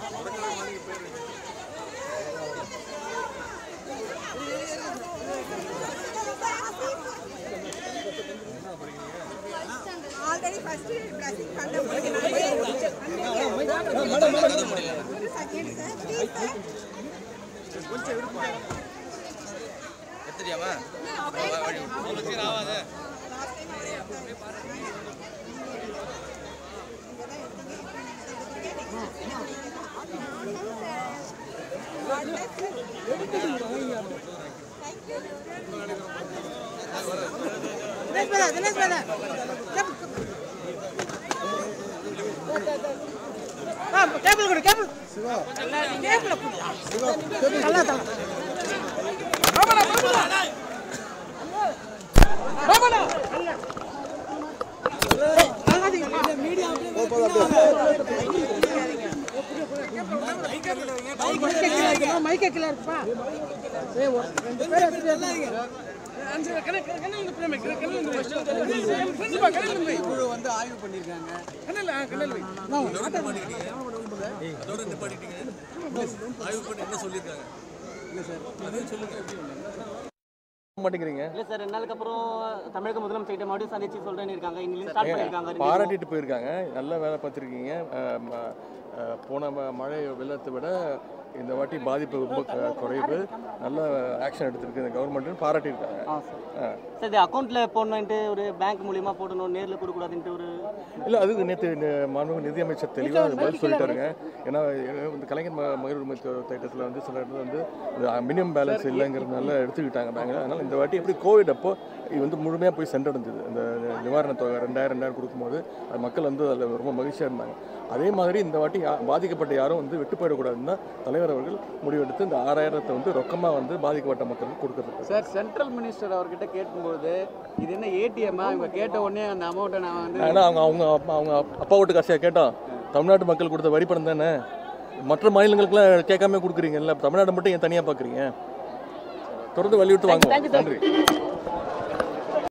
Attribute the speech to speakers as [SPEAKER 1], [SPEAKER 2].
[SPEAKER 1] Already first blessing pandam.
[SPEAKER 2] எத்தடியாமா உங்களுக்கு ராவாதே
[SPEAKER 1] Dinesh brother. Table go table. Siva. Table. Siva. Tala tala. Ramana. Media mic clear pa. ரெண்டு பேர் குழு வந்து ஆய்வு பண்ணிருக்காங்க.
[SPEAKER 2] அதோட நிப்பாட்டிட்டீங்க. ஆய்வு பண்ணி என்ன சொல்லிருக்காங்க?
[SPEAKER 1] இல்ல சார் அதையும் சொல்லுங்க.
[SPEAKER 3] மாட்டேங்கிறீங்க
[SPEAKER 4] இல்ல சார் 2 நாளுக்கு அப்புறம் தமிழக முதலமைச்சர் மறுபடியும் சந்திச்சு சொல்றேன்னு இருக்காங்க. இன்னில ஸ்டார்ட் பண்ணிருக்காங்க.
[SPEAKER 3] பாராட்டிட்டு போயிருக்காங்க. நல்ல வேலை பார்த்துருக்கீங்க. போன மழை வெள்ளத்தை விட இந்த வாட்டி பாதிப்பு ரொம்ப குறைவு. நல்ல ஆக்ஷன் எடுத்திருக்கு இந்த கவர்மெண்ட் பாராட்டியிருக்காங்க.
[SPEAKER 4] சார் இது அக்கௌண்ட்ல போடணும்ட்டு ஒரு பேங்க் மூலியமா போடணும், நேர்ல கொடுக்க கூடாதுன்ட்டு ஒரு
[SPEAKER 3] இல்லை அது நேற்று மாண்புமிகு நிதியமைச்சர் தெளிவாக பதில் சொல்லிட்டாருங்க. ஏன்னா இந்த கலைஞர் மகளிர் உரிமை திட்டத்தில் வந்து சில இடத்துல வந்து மினிமம் பேலன்ஸ் இல்லைங்கிறதுனால எடுத்துக்கிட்டாங்க பேங்க். அதனால் இந்த வாட்டி எப்படி கோவிட் அப்போ இது வந்து முழுமையாக போய் சென்றடைஞ்சது. இந்த நிவாரணத் தொகை 2000 கொடுக்கும்போது அது மக்கள் வந்து அதில் ரொம்ப மகிழ்ச்சியாக இருந்தாங்க. அதே மாதிரி இந்த வாட்டி பாதிக்கப்பட்ட யாரும் வந்து விட்டு போயிடக்கூடாதுன்னு தான் தலைவர் அவர்கள் முடிவெடுத்து இந்த 6000 வந்து ரொக்கமாக வந்து பாதிக்கப்பட்ட மக்களுக்கு கொடுக்குறது.
[SPEAKER 5] சார் சென்ட்ரல் மினிஸ்டர் அவர்கிட்ட கேட்கும்போது இது என்ன ஏடிஎம்மா இவங்க கேட்ட உடனே அந்த அமௌண்ட்டை நான் வந்து
[SPEAKER 3] ஏன்னா அவங்க அப்பா ஓட்டு காசியாக கேட்டோம். தமிழ்நாட்டு மக்கள் கொடுத்த வரி பணம் தானே. மற்ற மாநிலங்களுக்குலாம் கேட்காம கொடுக்குறீங்கல்ல, தமிழ்நாடு மட்டும் ஏன் தனியாக பார்க்குறீங்க? தொடர்ந்து வலியுறுத்து வாங்க. நன்றி.